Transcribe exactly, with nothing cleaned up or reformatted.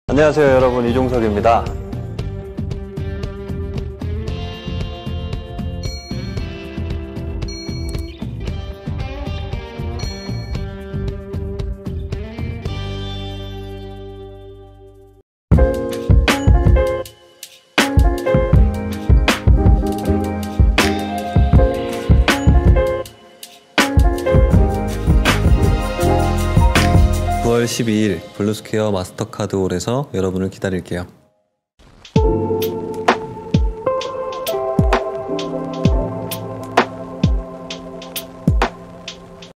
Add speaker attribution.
Speaker 1: 안녕하세요 여러분, 이종석입니다. 구월 십이일 블루스퀘어 마스터카드홀에서 여러분을 기다릴게요.